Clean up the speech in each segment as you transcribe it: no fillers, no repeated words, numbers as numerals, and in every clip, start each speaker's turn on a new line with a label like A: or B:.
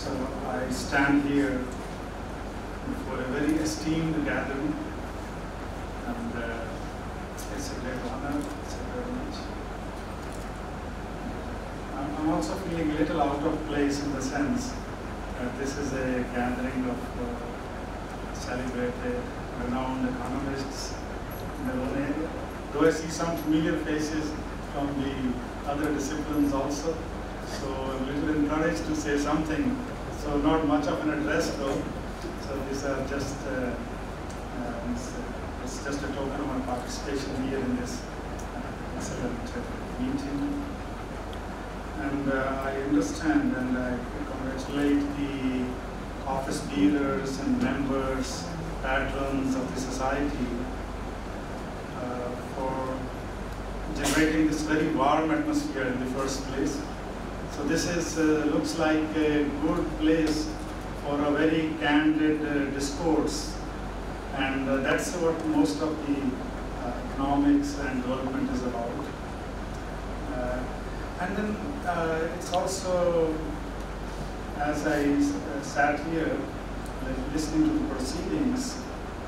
A: So I stand here for a very esteemed gathering, and it's a great honor. It's a privilege. I'm also feeling a little out of place in the sense that this is a gathering of celebrated, renowned economists in their own area. Though I see some familiar faces from the other disciplines also, so I'm a little encouraged to say something. So not much of an address though. So these are just it's just a token of my participation here in this excellent meeting. And I understand and I congratulate the office bearers and members, patrons of the society for generating this very warm atmosphere in the first place. So this is looks like a good place for a very candid discourse, and that's what most of the economics and development is about. And then it's also, as I sat here listening to the proceedings,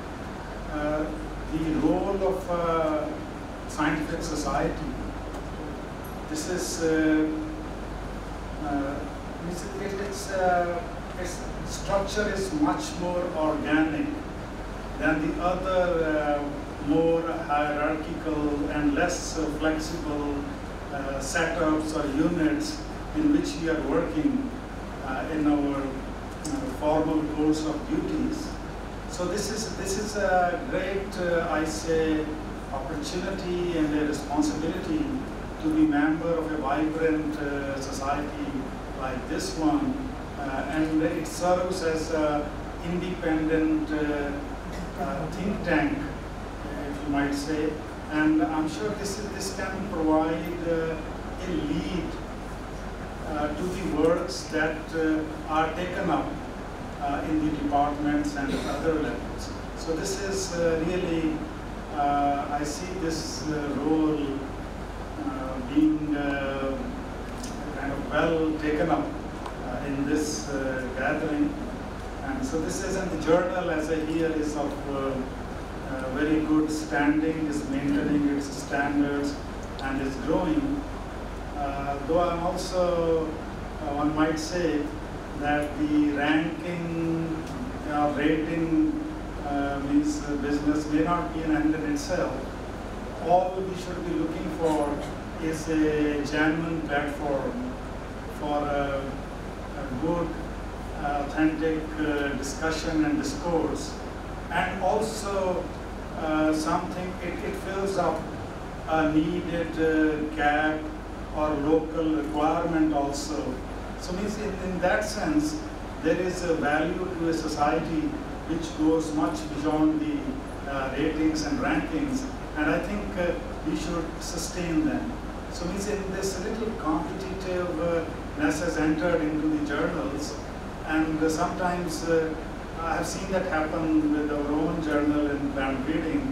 A: the role of scientific society. This is its structure is much more organic than the other more hierarchical and less flexible setups or units in which we are working in our formal course of duties. So this is a great, I say, opportunity and a responsibility to be member of a vibrant society like this one, and it serves as an independent think tank, if you might say. And I'm sure this can provide a lead to the works that are taken up in the departments and at other levels. So this is really, I see this role being kind of well taken up in this gathering. And so this is in the journal, as I hear, is of very good standing, is maintaining its standards and is growing. Though I'm also, one might say, that the ranking rating means business may not be an end in itself. All we should be looking for is a genuine platform for a good, authentic discussion and discourse, and also something, it fills up a needed gap or local requirement also. So means in that sense, there is a value to a society which goes much beyond the ratings and rankings, and I think we should sustain them. So means in this little competitiveness has entered into the journals, and sometimes I have seen that happen with our own journal in planned reading.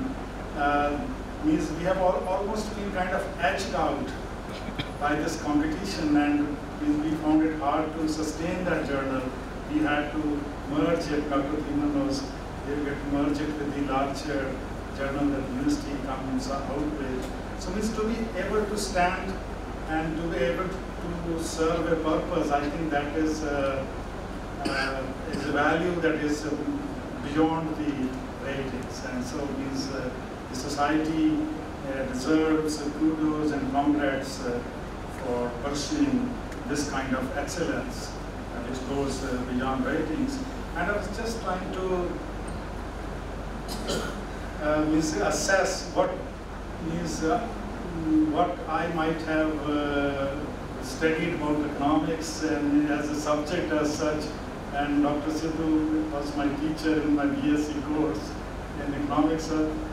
A: Means we have almost been kind of edged out by this competition, and we found it hard to sustain that journal. We had to merge it. Dr. Thiman knows, they get merge it with the larger journal that the university comes out with. So means to be able to stand and to be able to serve a purpose, I think that is a value that is beyond the ratings. And so means the society deserves kudos and congrats for pursuing this kind of excellence which goes beyond ratings. And I was just trying to assess what I might have studied about economics and as a subject as such. And Dr. Sidhu was my teacher in my BSc course in economics,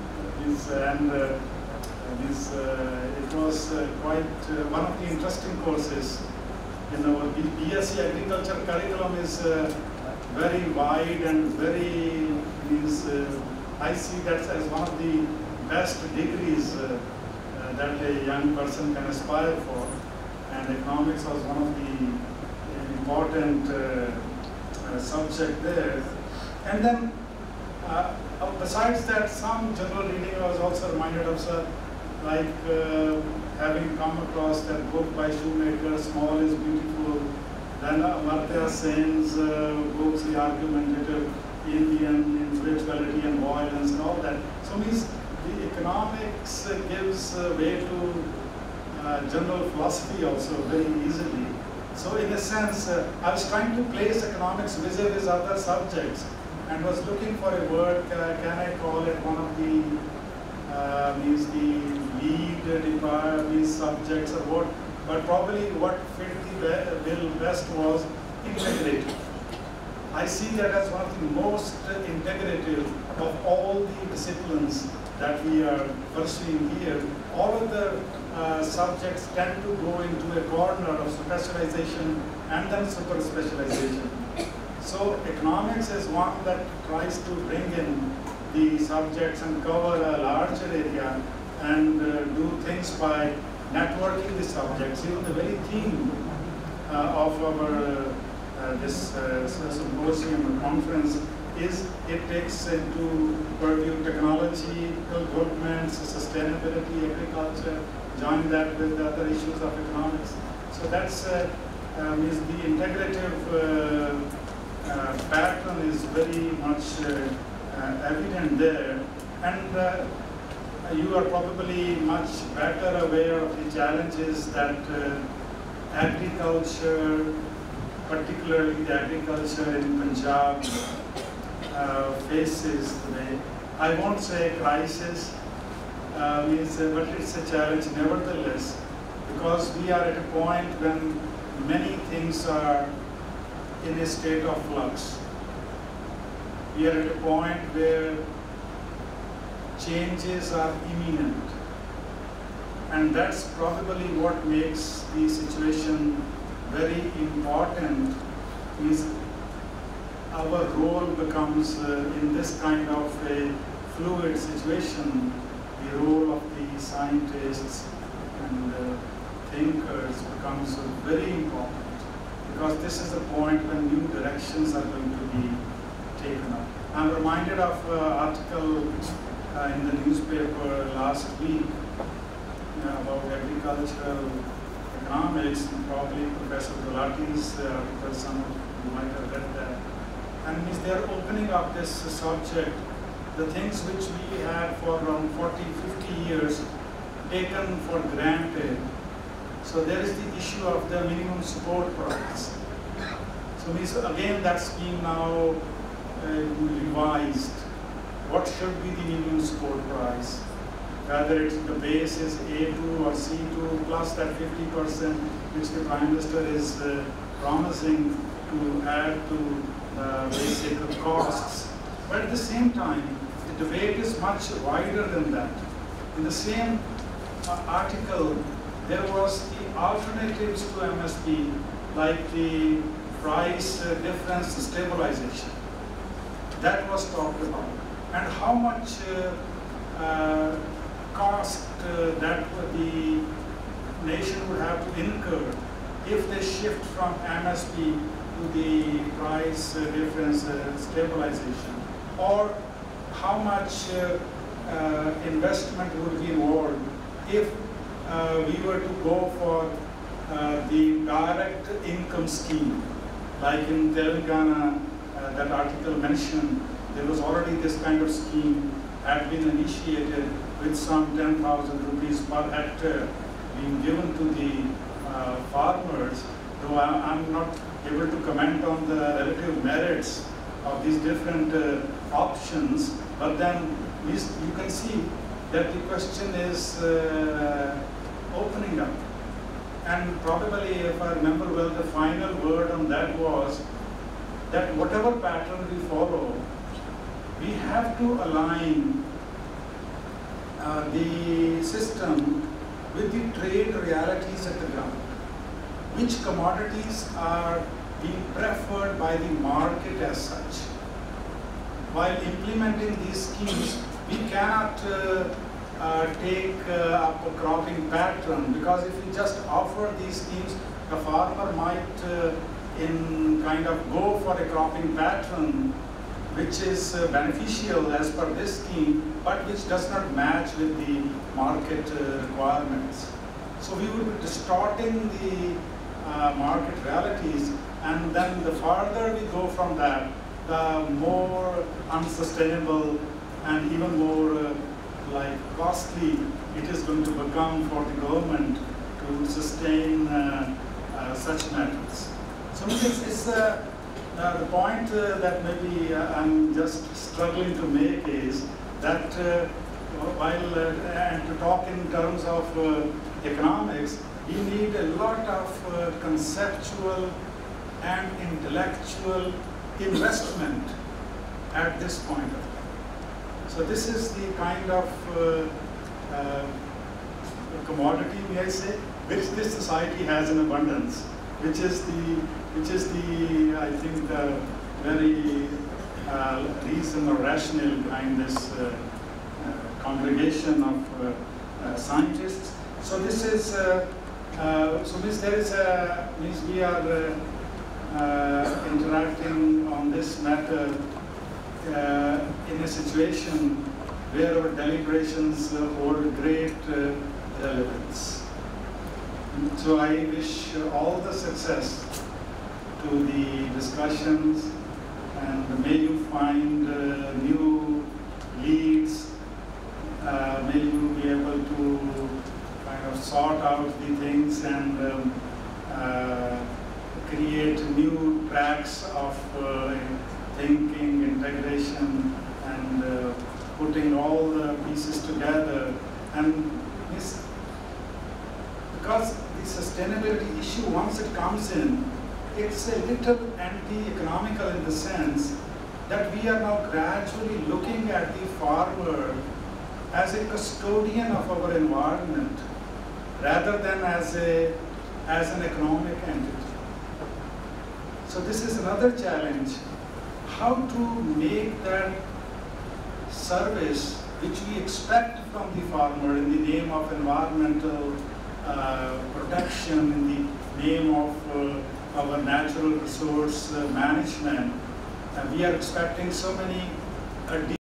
A: it was quite one of the interesting courses. You know, the BSc agriculture curriculum is very wide and very, I see that as one of the best degrees that a young person can aspire for. And economics was one of the important subject there. And then, besides that, some general reading I was also reminded of, sir, like having come across that book by Shoemaker, Small is Beautiful, then Amartya Sen's books, The Argumentative Indian in Spirituality and Violence and all that. So means the economics gives way to general philosophy also very easily. So in a sense, I was trying to place economics vis-a-vis other subjects and was looking for a word, can I call it one of the, means the lead these subjects or what, but probably what fit the bill best was integrative. I see that as one of the most integrative of all the disciplines that we are pursuing here. All of the subjects tend to go into a corner of specialization and then super specialization. So economics is one that tries to bring in the subjects and cover a larger area and do things by networking the subjects. Even the very theme of our this symposium or conference is it takes into purview technology, developments, sustainability, agriculture, join that with the other issues of economics. So that's is the integrative pattern is very much evident there, and you are probably much better aware of the challenges that agriculture, particularly the agriculture in Punjab, faces today. I won't say crisis, but it's a challenge nevertheless, because we are at a point when many things are in a state of flux. We are at a point where changes are imminent. And that's probably what makes the situation very important, is our role becomes in this kind of a fluid situation, the role of the scientists and thinkers becomes very important, because this is the point when new directions are going to be taken up. I'm reminded of an article in the newspaper last week about agricultural economics, and probably Professor Gulati's article, some of you might have read that. And they're opening up this subject, the things which we had for around 40, 50 years taken for granted. So there is the issue of the minimum support price. So again, that's being now revised. What should be the minimum support price? Whether it's the base is A2 or C2 plus that 50% which the Prime Minister is promising to add to basic costs. But at the same time, the debate is much wider than that. In the same article, there was the alternatives to MSP, like the price difference stabilization. That was talked about. And how much cost that the nation would have to incur if they shift from MSP to the price difference stabilization, or how much investment would be involved if we were to go for the direct income scheme. Like in Telangana, that article mentioned, there was already this kind of scheme had been initiated with some 10,000 rupees per hectare being given to the farmers. Though I'm not able to comment on the relative merits of these different options, but then you can see that the question is opening up. And probably, if I remember well, the final word on that was that whatever pattern we follow, we have to align the system with the trade realities at the ground. Which commodities are being preferred by the market as such? While implementing these schemes, we cannot take up a cropping pattern, because if we just offer these schemes, the farmer might in kind of go for a cropping pattern which is beneficial as per this scheme, but which does not match with the market requirements. So we would be distorting the market realities, and then the farther we go from that, the more unsustainable and even more like costly it is going to become for the government to sustain such methods. So it's the point that maybe I'm just struggling to make is that while and to talk in terms of economics, you need a lot of conceptual and intellectual investment at this point of time. So this is the kind of commodity, may I say, which this society has in abundance, which is the I think very reason or rationale behind this congregation of scientists. So this is so means there is means we are interacting on this matter in a situation where our deliberations hold great relevance. So I wish all the success to the discussions, and may you find new leads, may you be able to kind of sort out the things and create new tracks of thinking, integration, and putting all the pieces together. And this, because the sustainability issue, once it comes in, it's a little anti-economical in the sense that we are now gradually looking at the farmer as a custodian of our environment rather than as an economic entity. So this is another challenge, how to make that service which we expect from the farmer in the name of environmental protection, in the name of our natural resource management. We are expecting so many